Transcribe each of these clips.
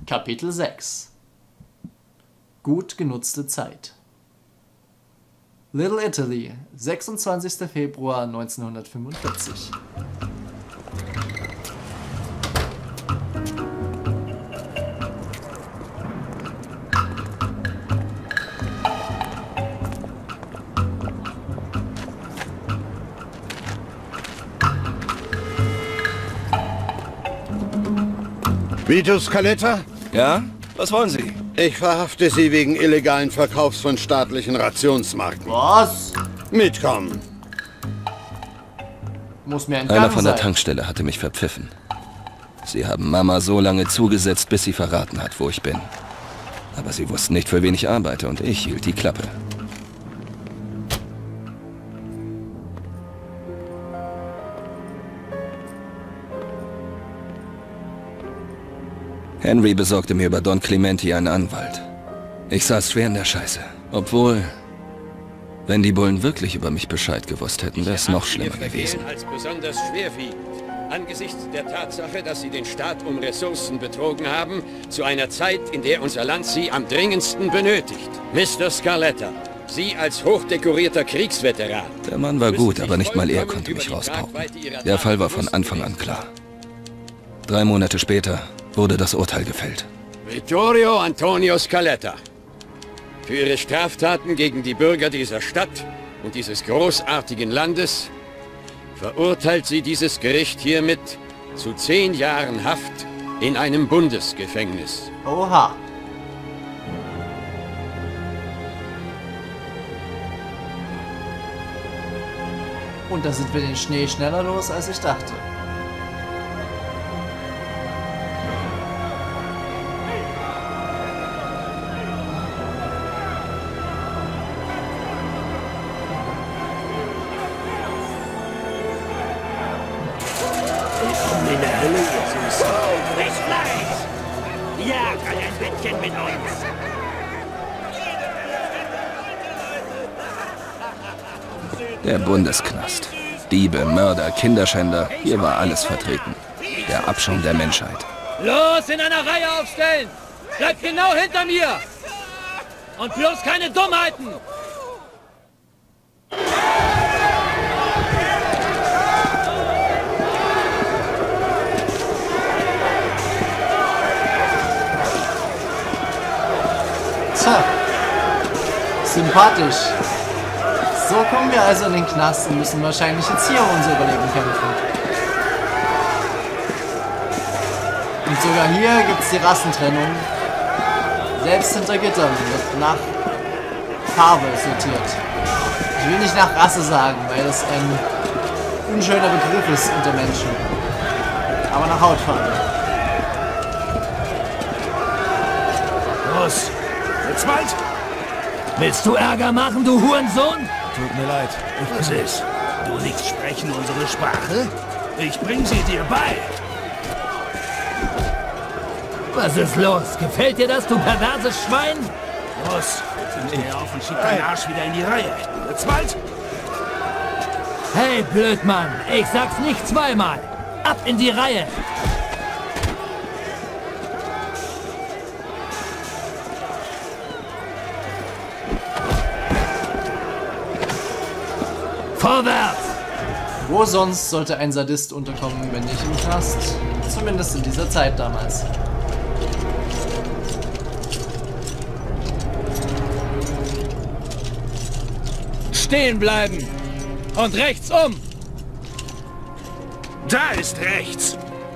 Kapitel 6 Gut genutzte Zeit. Little Italy, 26. Februar 1945. Vito Scaletta? Ja? Was wollen Sie? Ich verhafte Sie wegen illegalen Verkaufs von staatlichen Rationsmarken. Was? Mitkommen. Muss mir entgangen Einer von der sein. Tankstelle hatte mich verpfiffen. Sie haben Mama so lange zugesetzt, bis sie verraten hat, wo ich bin. Aber sie wussten nicht, für wen ich arbeite, und ich hielt die Klappe. Henry besorgte mir über Don Clementi einen Anwalt. Ich saß schwer in der Scheiße. Obwohl, wenn die Bullen wirklich über mich Bescheid gewusst hätten, wäre es noch schlimmer gewesen. Als besonders schwerwiegend. Angesichts der Tatsache, dass Sie den Staat um Ressourcen betrogen haben, zu einer Zeit, in der unser Land Sie am dringendsten benötigt. Mr. Scaletta, Sie als hochdekorierter Kriegsveteran. Der Mann war gut, aber nicht mal er konnte mich rauspauken. Der Fall war von Anfang an klar. 3 Monate später wurde das Urteil gefällt. Vittorio Antonio Scaletta. Für Ihre Straftaten gegen die Bürger dieser Stadt und dieses großartigen Landes verurteilt Sie dieses Gericht hiermit zu 10 Jahren Haft in einem Bundesgefängnis. Oha. Und da sind wir den Schnee schneller los, als ich dachte. Willkommen in der Hölle, ihr Süßen. Frisch Fleisch! Jagt euch ein Bettchen mit uns! Der Bundesknast. Diebe, Mörder, Kinderschänder, hier war alles vertreten. Der Abschaum der Menschheit. Los, in einer Reihe aufstellen! Bleibt genau hinter mir! Und bloß keine Dummheiten! Tja, sympathisch. So kommen wir also in den Knast und müssen wahrscheinlich jetzt hier um unser Überleben kämpfen. Und sogar hier gibt es die Rassentrennung. Selbst hinter Gittern wird nach Farbe sortiert. Ich will nicht nach Rasse sagen, weil das ein unschöner Begriff ist unter Menschen. Aber nach Hautfarbe. Los! Jetzt bald! Willst du Ärger machen, du Hurensohn? Tut mir leid. Was ist? Du nicht sprechen unsere Sprache? Ich bring sie dir bei. Was ist los? Gefällt dir das, du perverses Schwein? Los, steh auf und schieb deinen Arsch wieder in die Reihe. Jetzt bald! Hey, Blödmann, ich sag's nicht zweimal. Ab in die Reihe! Vorwärts! Wo sonst sollte ein Sadist unterkommen, wenn nicht im Knast? Zumindest in dieser Zeit damals. Stehen bleiben! Und rechts um! Da ist rechts!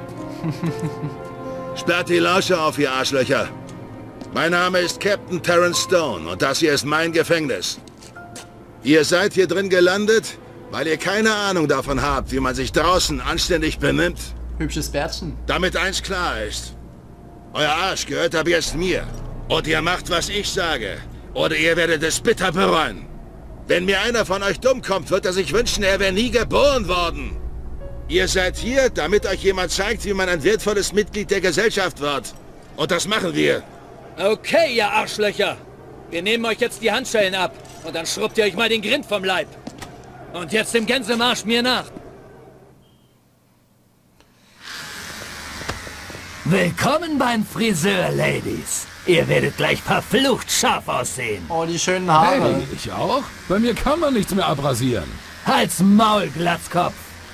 Sperrt die Lausche auf, ihr Arschlöcher. Mein Name ist Captain Terrence Stone und das hier ist mein Gefängnis. Ihr seid hier drin gelandet, weil ihr keine Ahnung davon habt, wie man sich draußen anständig benimmt. Hübsches Bärtchen. Damit eins klar ist. Euer Arsch gehört ab jetzt mir. Und ihr macht, was ich sage. Oder ihr werdet es bitter bereuen. Wenn mir einer von euch dumm kommt, wird er sich wünschen, er wäre nie geboren worden. Ihr seid hier, damit euch jemand zeigt, wie man ein wertvolles Mitglied der Gesellschaft wird. Und das machen wir. Okay, ihr Arschlöcher! Wir nehmen euch jetzt die Handschellen ab und dann schrubbt ihr euch mal den Grind vom Leib. Und jetzt im Gänsemarsch mir nach. Willkommen beim Friseur, Ladies. Ihr werdet gleich verflucht scharf aussehen. Oh, die schönen Haare. Hey, ich auch? Bei mir kann man nichts mehr abrasieren. Halt's Maul, Glatzkopf.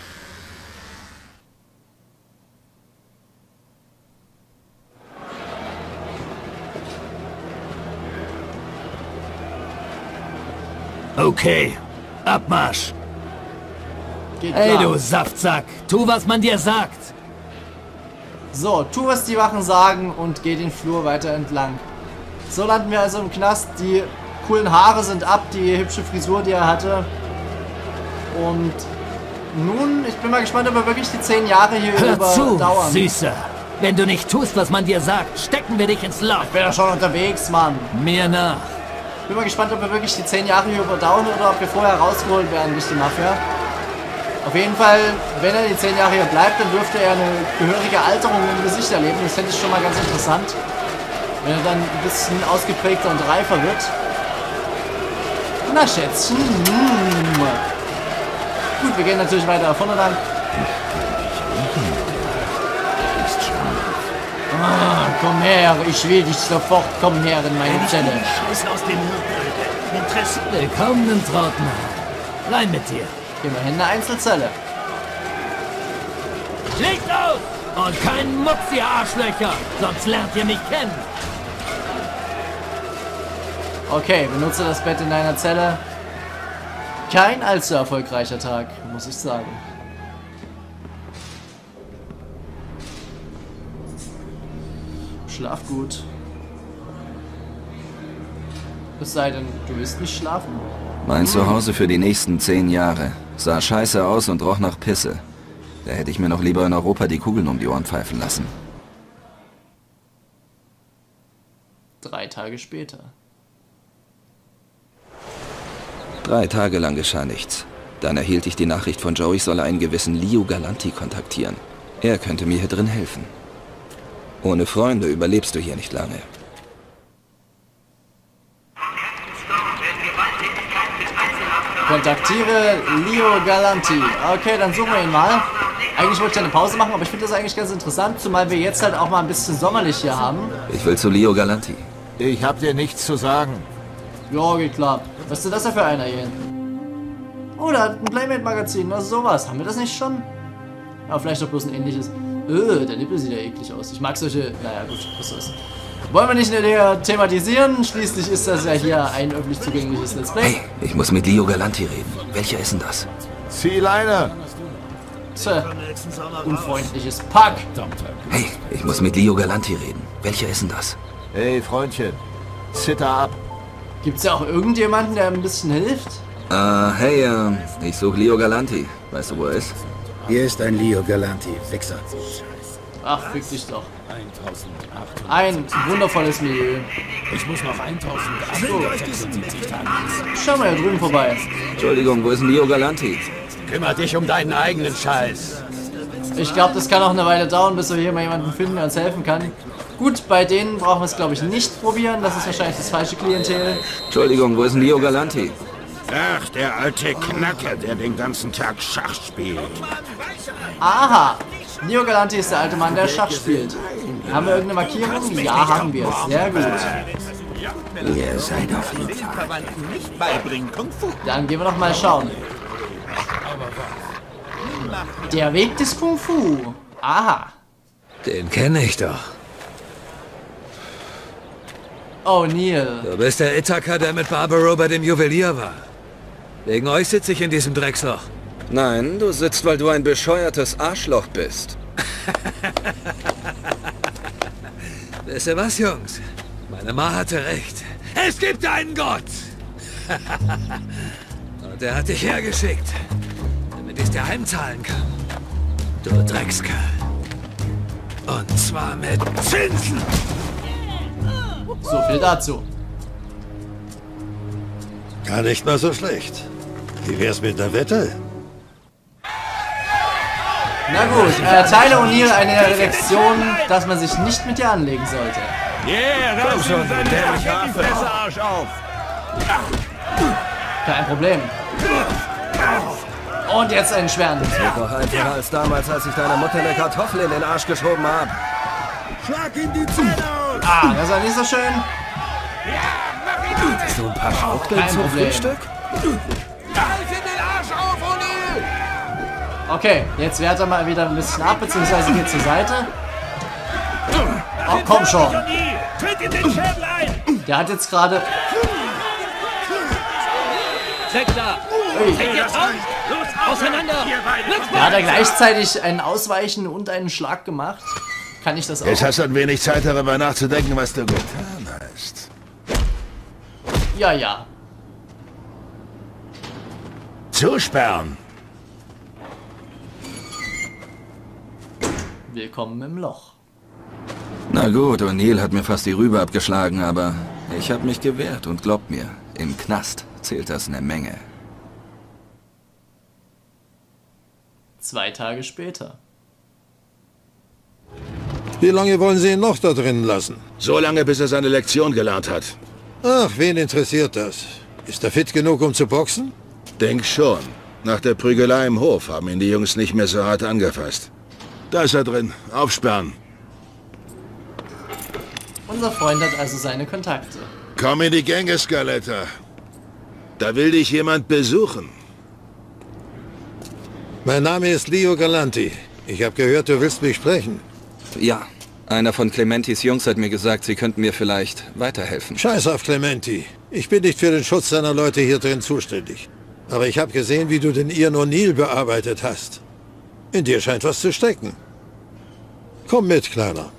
Okay, Abmarsch. Geht Ey, klar. du Saftsack, tu, was man dir sagt. So, tu, was die Wachen sagen und geh den Flur weiter entlang. So landen wir also im Knast. Die coolen Haare sind ab, die hübsche Frisur, die er hatte. Und nun, ich bin mal gespannt, ob wir wirklich die 10 Jahre hier Hör zu, überdauern. Süßer. Wenn du nicht tust, was man dir sagt, stecken wir dich ins Loch. Ich bin ja schon unterwegs, Mann. Mir nach. Ich bin mal gespannt, ob wir wirklich die 10 Jahre hier überdauern oder ob wir vorher rausgeholt werden durch die Mafia. Auf jeden Fall, wenn er die 10 Jahre hier bleibt, dann dürfte er eine gehörige Alterung im Gesicht erleben. Das fände ich schon mal ganz interessant. Wenn er dann ein bisschen ausgeprägter und reifer wird. Na, Schätzchen. Gut, wir gehen natürlich weiter vorne lang. Ah, komm her, ich will dich sofort. Komm her in meine Zelle. Scheiß aus dem Interesse. Willkommen im Trautmann. Rein mit dir. Gehen wir hin, eine Einzelzelle. Legt los! Und kein Mucks, ihr Arschlöcher, sonst lernt ihr mich kennen. Okay, benutze das Bett in deiner Zelle. Kein allzu erfolgreicher Tag, muss ich sagen. Schlaf gut. Es sei denn, du willst nicht schlafen. Mein Zuhause für die nächsten 10 Jahre. Sah scheiße aus und roch nach Pisse. Da hätte ich mir noch lieber in Europa die Kugeln um die Ohren pfeifen lassen. 3 Tage später. 3 Tage lang geschah nichts. Dann erhielt ich die Nachricht von Joe, ich solle einen gewissen Leo Galanti kontaktieren. Er könnte mir hier drin helfen. Ohne Freunde überlebst du hier nicht lange. Kontaktiere Leo Galanti. Okay, dann suchen wir ihn mal. Eigentlich wollte ich eine Pause machen, aber ich finde das eigentlich ganz interessant, zumal wir jetzt halt auch mal ein bisschen sommerlich hier haben. Ich will zu Leo Galanti. Ich hab dir nichts zu sagen. Ja, geht klar. Was ist denn das da für einer hier? Oh, da hat ein Playmate-Magazin. Also sowas. Haben wir das nicht schon? Aber vielleicht doch bloß ein ähnliches. Der Nippel sieht ja eklig aus. Ich mag solche... Naja, gut, was soll's. Wollen wir nicht näher thematisieren? Schließlich ist das ja hier ein öffentlich zugängliches Let's Play. Hey, ich muss mit Leo Galanti reden. Welcher ist denn das? Zieh Leine! Tja, unfreundliches Pack. Hey, ich muss mit Leo Galanti reden. Welcher ist denn das? Ey, Freundchen, zitter ab. Gibt's ja auch irgendjemanden, der ein bisschen hilft? Hey, ich suche Leo Galanti. Weißt du, wo er ist? Hier ist ein Leo Galanti, Fixer. Ach, fick dich doch. Ein wundervolles Milieu. Ich muss noch 1876 Tage. Schau mal hier drüben vorbei. Entschuldigung, wo ist denn Leo Galanti? Kümmer dich um deinen eigenen Scheiß. Ich glaube, das kann noch eine Weile dauern, bis wir hier mal jemanden finden, der uns helfen kann. Gut, bei denen brauchen wir es, glaube ich, nicht probieren. Das ist wahrscheinlich das falsche Klientel. Entschuldigung, wo ist denn Leo Galanti? Ach, der alte Knacker, der den ganzen Tag Schach spielt. Aha! Leo Galanti ist der alte Mann, der Schach spielt. Haben wir irgendeine Markierung? Ja, haben wir. Sehr gut. Ihr seid auf jeden Fall. Dann gehen wir noch mal schauen. Der Weg des Kung Fu. Aha. Den kenne ich doch. Oh, Neil. Du bist der Ithaka, der mit Barbaro bei dem Juwelier war. Wegen euch sitze ich in diesem Drecksloch. Nein, du sitzt, weil du ein bescheuertes Arschloch bist. Wisst ihr was, Jungs? Meine Ma hatte recht. Es gibt einen Gott! Und er hat dich hergeschickt, damit ich dir heimzahlen kann. Du Dreckskerl. Und zwar mit Zinsen! So viel dazu. Gar nicht mal so schlecht. Wie wär's mit der Wette? Na gut, erteile O'Neill eine Lektion, dass man sich nicht mit dir anlegen sollte. Komm schon, du dämlicher Affe. Kein Problem. Und jetzt einen schweren. Doch einfacher als damals, als ich deiner Mutter eine Kartoffel in den Arsch geschoben habe. Schlag ihm die Zähne aus! Ah, das war nicht so schön. Hast du ein paar Schaukeln Kein zum Problem. Frühstück? Okay, jetzt wehrt er mal wieder ein bisschen ab, beziehungsweise geht zur Seite. Oh, komm schon. Der hat jetzt gerade... Weg da! Hey, jetzt auf! Auseinander! Da hat er gleichzeitig ein Ausweichen und einen Schlag gemacht. Kann ich das auch? Jetzt hast du ein wenig Zeit, darüber nachzudenken, was du getan hast. Ja, ja. Zusperren! Willkommen im Loch. Na gut, O'Neill hat mir fast die Rübe abgeschlagen, aber ich habe mich gewehrt und glaubt mir, im Knast zählt das eine Menge. 2 Tage später. Wie lange wollen Sie ihn noch da drin lassen? So lange, bis er seine Lektion gelernt hat. Ach, wen interessiert das? Ist er fit genug, um zu boxen? Denk schon. Nach der Prügelei im Hof haben ihn die Jungs nicht mehr so hart angefasst. Da ist er drin. Aufsperren. Unser Freund hat also seine Kontakte. Komm in die Gänge, Scaletta. Da will dich jemand besuchen. Mein Name ist Leo Galanti. Ich habe gehört, du willst mich sprechen. Ja, einer von Clementis Jungs hat mir gesagt, sie könnten mir vielleicht weiterhelfen. Scheiß auf Clementi. Ich bin nicht für den Schutz seiner Leute hier drin zuständig. Aber ich habe gesehen, wie du den Ian O'Neill bearbeitet hast. In dir scheint was zu stecken. Komm mit, Kleiner.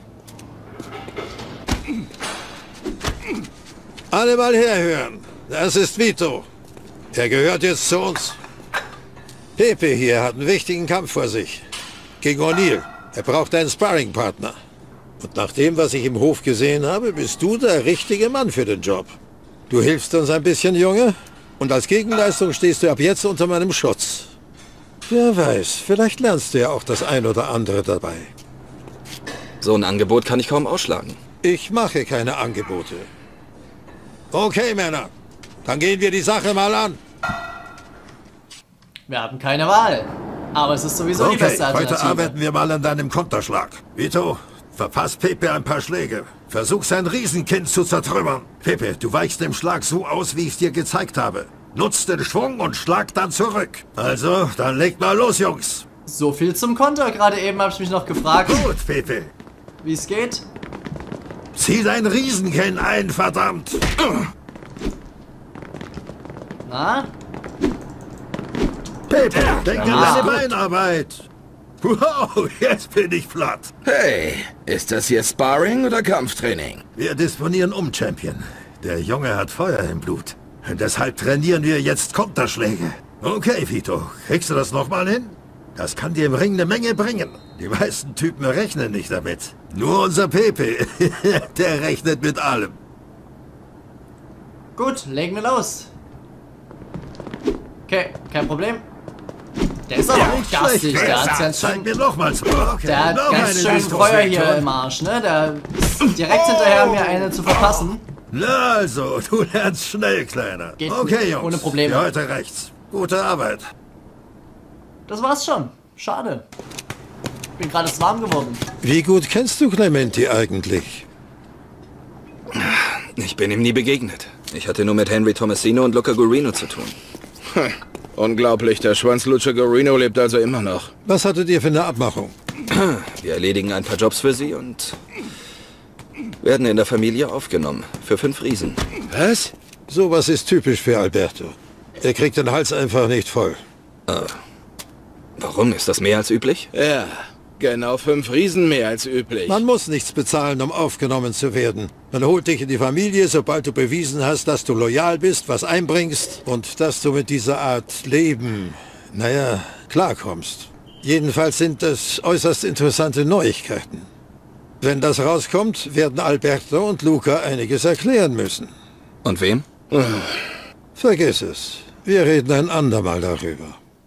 Alle mal herhören. Das ist Vito. Er gehört jetzt zu uns. Pepe hier hat einen wichtigen Kampf vor sich. Gegen O'Neill. Er braucht einen Sparringpartner. Und nach dem, was ich im Hof gesehen habe, bist du der richtige Mann für den Job. Du hilfst uns ein bisschen, Junge. Und als Gegenleistung stehst du ab jetzt unter meinem Schutz. Wer weiß, vielleicht lernst du ja auch das ein oder andere dabei. So ein Angebot kann ich kaum ausschlagen. Ich mache keine Angebote. Okay, Männer. Dann gehen wir die Sache mal an. Wir haben keine Wahl. Aber es ist sowieso die beste Alternative. Heute arbeiten wir mal an deinem Konterschlag. Vito, verpasst Pepe ein paar Schläge. Versuch sein Riesenkind zu zertrümmern. Pepe, du weichst dem Schlag so aus, wie ich es dir gezeigt habe. Nutzt den Schwung und schlag dann zurück. Also, dann legt mal los, Jungs. So viel zum Konter. Gerade eben habe ich mich noch gefragt, Gut, Pepe. wie es geht. Zieh dein Riesenkinn ein, verdammt. Na? Pepe, denk an Ja. deine Beinarbeit. Wow, jetzt bin ich platt. Hey, ist das hier Sparring oder Kampftraining? Wir disponieren um, Champion. Der Junge hat Feuer im Blut. Deshalb trainieren wir jetzt Konterschläge. Okay, Vito, kriegst du das nochmal hin? Das kann dir im Ring eine Menge bringen. Die meisten Typen rechnen nicht damit. Nur unser Pepe, der rechnet mit allem. Gut, legen wir los. Okay, kein Problem. Der ist aber auch garstig. Der hat ganz Zeig schön, mir nochmals. Okay, der hat noch ganz eine schön Diskussion. Feuer hier im Arsch, ne? Der ist direkt hinterher, mir eine zu verpassen. Na also, du lernst schnell, Kleiner. Geht Okay, Jungs, ohne Probleme. für heute rechts. Gute Arbeit. Das war's schon. Schade. Bin gerade warm geworden. Wie gut kennst du Clementi eigentlich? Ich bin ihm nie begegnet. Ich hatte nur mit Henry Tomasino und Luca Gurino zu tun. Unglaublich, der Schwanzlutscher Gurino lebt also immer noch. Was hattet ihr für eine Abmachung? Wir erledigen ein paar Jobs für sie und werden in der Familie aufgenommen. Für 5 Riesen. Was? Sowas ist typisch für Alberto. Er kriegt den Hals einfach nicht voll. Warum? Ist das mehr als üblich? Ja, genau 5 Riesen mehr als üblich. Man muss nichts bezahlen, um aufgenommen zu werden. Man holt dich in die Familie, sobald du bewiesen hast, dass du loyal bist, was einbringst und dass du mit dieser Art Leben, naja, klarkommst. Jedenfalls sind das äußerst interessante Neuigkeiten. Wenn das rauskommt, werden Alberto und Luca einiges erklären müssen. Und wem? Vergiss es. Wir reden ein andermal darüber.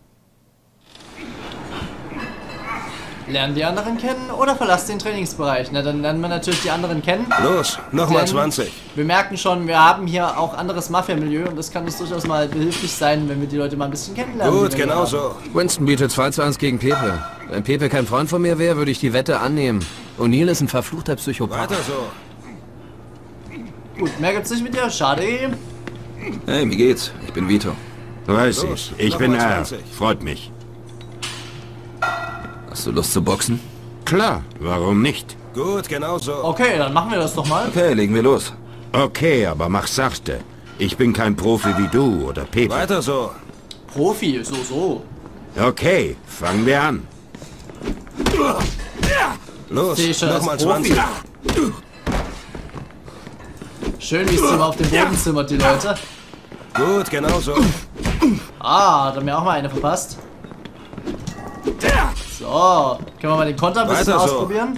Lernen die anderen kennen oder verlasst den Trainingsbereich? Na, dann lernen wir natürlich die anderen kennen. Los, nochmal Denn 20. Wir merken schon, wir haben hier auch anderes Mafia-Milieu und das kann uns durchaus mal behilflich sein, wenn wir die Leute mal ein bisschen kennenlernen. Gut, die wir genau hier haben. so. Winston bietet 2:1 gegen Pepe. Wenn Pepe kein Freund von mir wäre, würde ich die Wette annehmen. O'Neill ist ein verfluchter Psychopath. Weiter so. Gut, mehr gibt's nicht mit dir. Schade. Hey, wie geht's? Ich bin Vito. Weiß ich. Ich bin nochmal R. 20. Freut mich. Hast du Lust zu boxen? Klar, warum nicht? Gut, genau so. Okay, dann machen wir das doch mal. Okay, legen wir los. Okay, aber mach sachte. Ich bin kein Profi wie du oder Pepe. Weiter so. Profi, so. Okay, fangen wir an. Los, Sehe ich schon als nochmal Profi. 20. Schön, wie es immer auf den Boden zimmert, die Leute. Gut, genau so. Ah, hat er mir auch mal eine verpasst. So, können wir mal den Konter ein bisschen Weiter so. ausprobieren?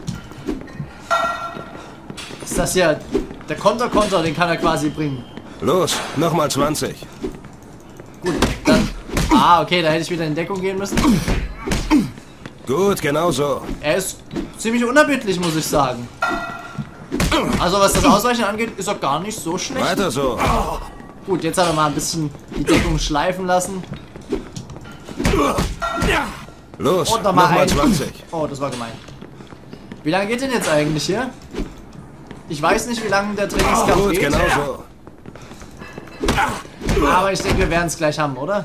Ist das hier der Konter, den kann er quasi bringen. Los, nochmal 20. Gut, dann... Ah, okay, da hätte ich wieder in Deckung gehen müssen. Gut, genau so. Er ist ziemlich unerbittlich, muss ich sagen. Also was das Ausweichen angeht, ist er gar nicht so schlecht. Weiter so. Gut, jetzt hat er mal ein bisschen die Deckung schleifen lassen. Los, Und nochmal nochmal ein. 20. Oh, das war gemein. Wie lange geht denn jetzt eigentlich hier? Ich weiß nicht, wie lange der Trainingskampf Gut, geht. genau so. Aber ich denke, wir werden es gleich haben, oder?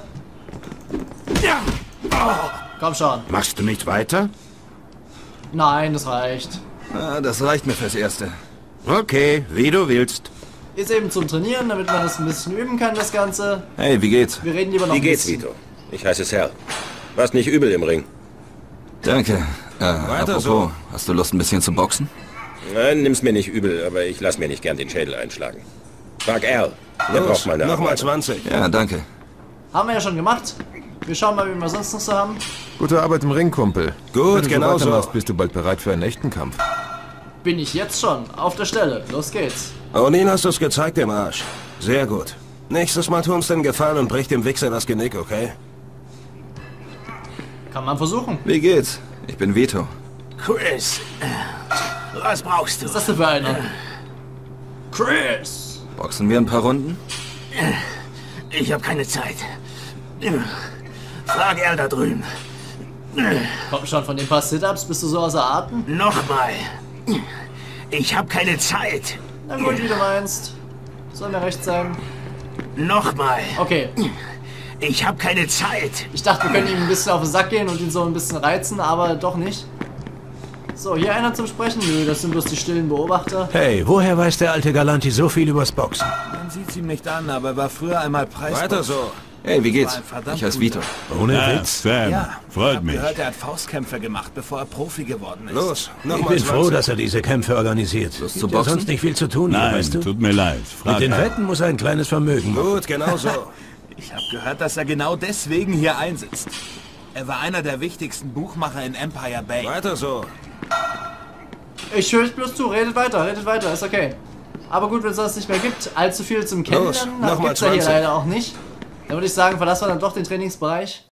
Komm schon. Machst du nicht weiter? Nein, das reicht. Ah, das reicht mir fürs Erste. Okay, wie du willst. Ist eben zum Trainieren, damit man das ein bisschen üben kann, das Ganze. Hey, wie geht's? Wir reden lieber noch Wie ein geht's, bisschen. Vito? Ich heiße Sal. Warst nicht übel im Ring. Danke. Apropos, so. hast du Lust ein bisschen zu boxen? Nein, nimm's mir nicht übel, aber ich lass mir nicht gern den Schädel einschlagen. Frag Al. Der Los, braucht meine nochmal Arbeit. 20. Ja, danke. Haben wir ja schon gemacht. Wir schauen mal, wie wir sonst noch so haben. Gute Arbeit im Ring, Kumpel. Gut, Wenn du genau so so. weitermachst, bist du bald bereit für einen echten Kampf. Bin ich jetzt schon. Auf der Stelle. Los geht's. O'Neill hast du's gezeigt, im Arsch. Sehr gut. Nächstes Mal tu uns den Gefallen und brich dem Wichser das Genick, okay? Kann man versuchen. Wie geht's? Ich bin Vito. Chris, was brauchst du? Was ist das denn für einer? Chris! Boxen wir ein paar Runden? Ich habe keine Zeit. Frag er da drüben. Komm schon, von den paar Sit-Ups bist du so außer Atem? Nochmal. Ich habe keine Zeit. Na gut, wie du meinst. Soll mir recht sein. Nochmal. Okay. Ich habe keine Zeit. Ich dachte, wir können ihm ein bisschen auf den Sack gehen und ihn so ein bisschen reizen, aber doch nicht. So, hier einer zum Sprechen? Nö, das sind bloß die stillen Beobachter. Hey, woher weiß der alte Galanti so viel übers Boxen? Man sieht's ihm nicht an, aber er war früher einmal Preisboxer. Weiter so. Hey, wie geht's? War ein verdammt Ich heiße Vito. Ohne Ja, Witz. Sam, Ja, freut ich hab mich. gehört, er hat Faustkämpfe gemacht, bevor er Profi geworden ist. Los, Ich nochmal bin 20. froh, dass er diese Kämpfe organisiert. Lust zu Gibt ja boxen? sonst nicht viel zu tun, hier, Nein, weißt du? tut mir leid. Mit Frag den Al. Wetten muss er ein kleines Vermögen machen. Gut, genau so. Ich habe gehört, dass er genau deswegen hier einsitzt. Er war einer der wichtigsten Buchmacher in Empire Bay. Weiter so. Ich höre bloß zu, redet weiter, ist okay. Aber gut, wenn es sonst nicht mehr gibt, allzu viel zum Kennenlernen, nochmal gibt's ja hier 20. leider auch nicht. Dann würde ich sagen, verlassen wir dann doch den Trainingsbereich.